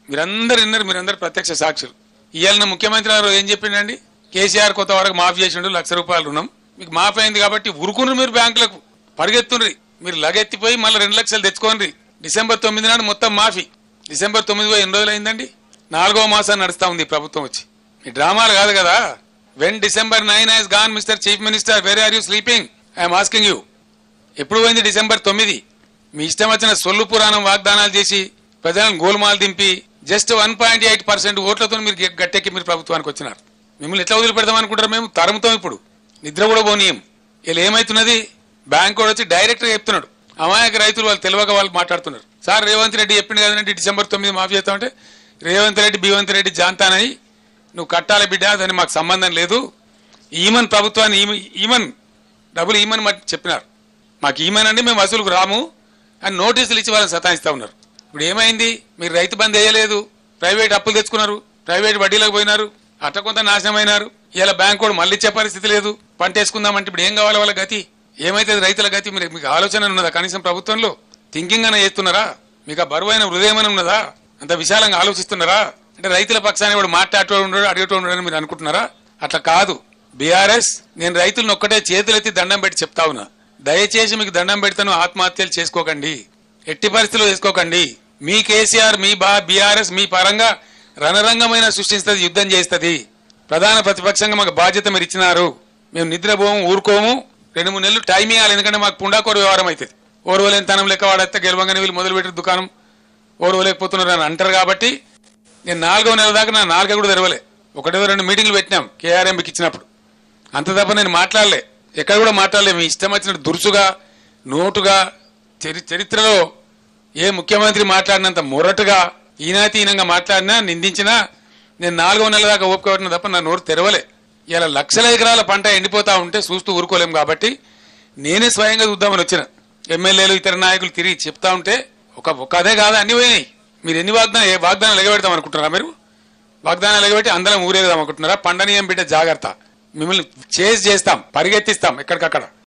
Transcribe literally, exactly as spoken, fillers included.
మీరందరూ విన్నారు, మీరందరూ ప్రత్యక్ష సాక్షులు. ఇవాళ ముఖ్యమంత్రి గారు ఏం చెప్పిండండి? కేసీఆర్ కొత్త వరకు మాఫీ చేసిండు లక్ష రూపాయలు రుణం. మీకు మాఫీ అయింది కాబట్టి ఉరుకున్నారు మీరు బ్యాంకులకు, పరిగెత్తుండ్రి. మీరు లగెత్తిపోయి మళ్ళీ రెండు లక్షలు తెచ్చుకోండి. డిసెంబర్ తొమ్మిది నాడు మొత్తం మాఫీ. డిసెంబర్ తొమ్మిది పోయి ఎన్ని రోజులు అయిందండి? నాలుగో మాసాన్ని నడుస్తా ఉంది ప్రభుత్వం వచ్చి. ఈ డ్రామాలు కాదు కదా. When December nine has gone Mister Chief Minister, where are you sleeping? I'm asking you. ఎప్పుడు పోయింది డిసెంబర్ తొమ్మిది? మీ ఇష్టం వచ్చిన సొల్లు పురాణం వాగ్దానాలు చేసి ప్రజలను గోల్మాల్ దింపి just one point eight percent ఓట్లతో మీరు గట్టెక్కి మీరు ప్రభుత్వానికి వచ్చినారు. మిమ్మల్ని ఎట్లా వదిలిపెడదాం అనుకుంటారు? మేము తరుముతాం. ఇప్పుడు నిద్ర కూడా పోనీయం. వీళ్ళు ఏమైతున్నది? బ్యాంక్ కూడా వచ్చి డైరెక్ట్గా చెప్తున్నాడు. అమాయక రైతులు వాళ్ళు తెలియక వాళ్ళు మాట్లాడుతున్నారు. సార్ రేవంత్ రెడ్డి చెప్పింది కదండి డిసెంబర్ తొమ్మిది మాఫీ చేస్తామంటే, రేవంత్ రెడ్డి బీవంత్ రెడ్డి జాంతానని నువ్వు కట్టాలి బిడ్డ, దాన్ని మాకు సంబంధం లేదు. ఈమన్ ప్రభుత్వాన్ని ఈమన్ డబ్బులు ఈమన్ చెప్పినారు. మాకు ఈమన్ అండి, మేము వసూలుకు రాము అని నోటీసులు ఇచ్చి వాళ్ళని సతాయిస్తా ఉన్నారు. ఇప్పుడు ఏమైంది? మీరు రైతు బంద్ వేయలేదు, ప్రైవేట్ అప్పులు తెచ్చుకున్నారు, ప్రైవేట్ వడ్డీలకు పోయినారు, అట్ట కొంత నాశనం అయినారు. ఇలా బ్యాంక్ కూడా మళ్ళీ ఇచ్చే పరిస్థితి లేదు. పంట వేసుకుందామంటే ఇప్పుడు ఏం కావాలి వాళ్ళ గతి? ఏమైతే రైతుల గతి? మీరు మీకు ఆలోచన ఉన్నదా? కనీసం ప్రభుత్వంలో థింకింగ్ అనే చేస్తున్నారా? మీకు ఆ బరువైన హృదయం అని ఉన్నదా? అంత విశాలంగా ఆలోచిస్తున్నారా? అంటే రైతుల పక్షాన్ని కూడా మాట్లాడటం ఉండడు, అడిగటం ఉండడు మీరు అనుకుంటున్నారా? అట్లా కాదు. బీఆర్ఎస్ నేను రైతులను ఒక్కటే చేతులెత్తి దండం పెట్టి చెప్తా ఉన్నా, దయచేసి మీకు దండం పెడతాను, ఆత్మహత్యలు చేసుకోకండి, ఎట్టి పరిస్థితుల్లో చేసుకోకండి. మీ కేసీఆర్ మీ బా బీఆర్ఎస్ మీ పరంగా రణరంగమైన సృష్టిస్తుంది, యుద్ధం చేస్తుంది. ప్రధాన ప్రతిపక్షంగా మాకు బాధ్యత మీరు ఇచ్చినారు. మేము నిద్రపోము, ఊరుకోము. రెండు మూడు నెలలు టైం ఇవ్వాలి, ఎందుకంటే మాకు పుండాకోరు వ్యవహారం అవుతుంది. ఓర్వలేని తనం లెక్క వాడేస్తే గెలవంగానే వీళ్ళు మొదలుపెట్టిన దుకాణం ఓర్వలేకపోతున్నారు అని అంటారు. కాబట్టి నేను నాలుగో నెల దాకా నా నాలుగ కూడా తెరవలే. ఒకటో రెండు మీటింగ్లు పెట్టినాం కేఆర్ఎంకి ఇచ్చినప్పుడు, అంత తప్ప నేను మాట్లాడలే, ఎక్కడ కూడా మాట్లాడలే. మీ ఇష్టం వచ్చినట్టు దురుసుగా నోటుగా చరి చరిత్రలో ఏ ముఖ్యమంత్రి మాట్లాడినంత మొరటుగా ఈనాతీనంగా మాట్లాడినా నిందించినా నేను నాలుగో నెల దాకా ఓపిక పట్టిన తప్ప నా నోరు తెరవలే. ఇలా లక్షల ఎకరాల పంట ఎండిపోతా ఉంటే చూస్తూ ఊరుకోలేం. కాబట్టి నేనే స్వయంగా చూద్దామని వచ్చిన. ఎమ్మెల్యేలు ఇతర నాయకులు తిరిగి చెప్తా ఉంటే ఒక ఒక అదే కాదా అన్ని పోయినాయి. మీరు ఎన్ని వాగ్దానం ఏ వాగ్దానాలు ఎగబెడతాం అనుకుంటున్నారా? మీరు వాగ్దానాలు ఎగబెట్టి అందరం ఊరేగదాం అనుకుంటున్నారా? పండనీయం బిడ్డ జాగ్రత్త, మిమ్మల్ని చేసి చేస్తాం, పరిగెత్తిస్తాం ఎక్కడికక్కడ.